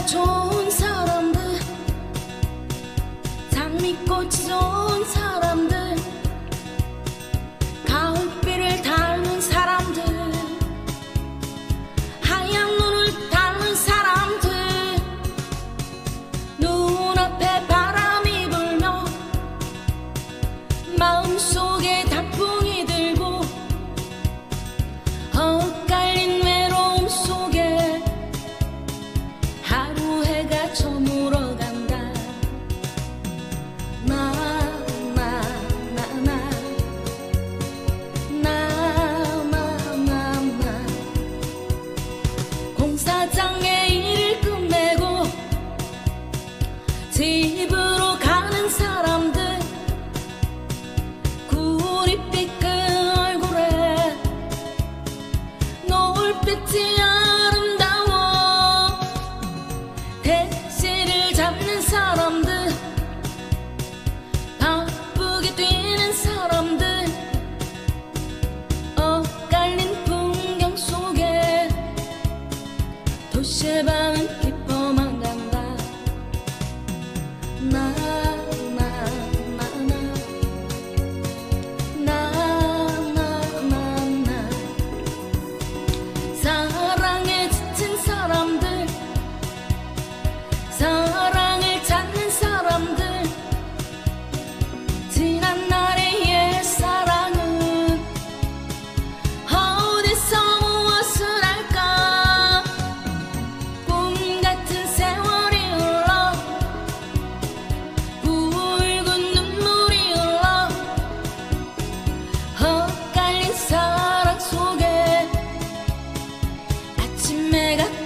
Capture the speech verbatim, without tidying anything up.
좋은 사람들, 장미꽃이 좋은 사람들, 가을비를 닮은 사람들, 하얀 눈을 닮은 사람들, 눈앞에 바람이 불며 마음속에 단풍이 들고 엇갈린 외로움 속에 하루 해가 저물어 간다. 나, 나, 나, 나, 나, 나, 나, 나. 공사장에 일을 끝내고 집으로 가는 사람들, 구릿빛 그 얼굴에 노을빛이 아름다워. 택시를 잡는 사람들, 바쁘게 뛰는 사람들, 엇갈린 풍경 속에 도시의 밤은 깊어만 간다. 나, 나, 나, 나, 나, 나, 나. 사랑에 지친 사람들, 사랑을 찾는 사람들, 지난 날의 옛사랑은 어디서 무엇을 할까. 꿈 같은 세월이 흘러 붉은 눈물이 흘러 엇갈린 사랑 속에 아침 해가